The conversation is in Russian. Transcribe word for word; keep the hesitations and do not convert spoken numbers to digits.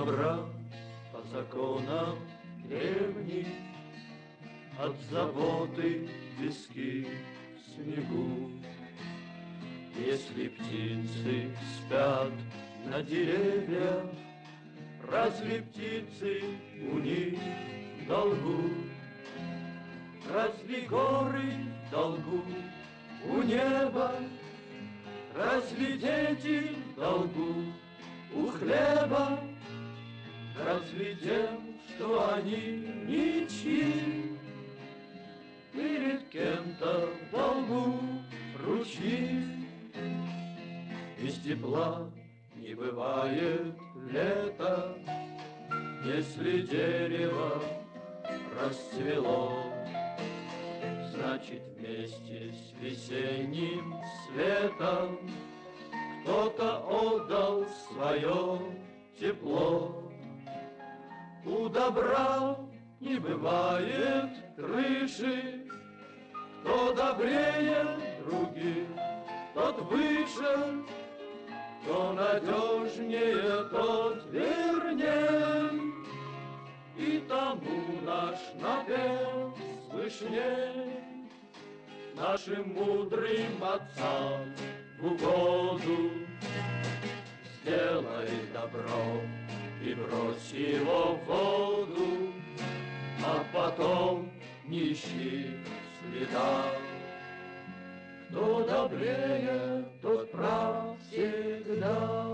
добра по законам древних, от заботы виски в снегу. Если птицы спят на деревьях, разве птицы у них в долгу? Разве горы в долгу у неба? Разве дети в долгу у хлеба? Разве тем, что они ничьи, перед кем-то в долгу ручьи? Без тепла не бывает лета, если дерево расцвело. Значит, вместе с весенним светом кто-то отдал свое тепло. У добра не бывает крыши, кто добрее других, тот выше, кто надежнее, тот верней. И тому наш напев слышней, нашим мудрым отцам в угоду. Сделай добро и брось его в воду, а потом не ищи следа. Кто добрее, тот прав всегда.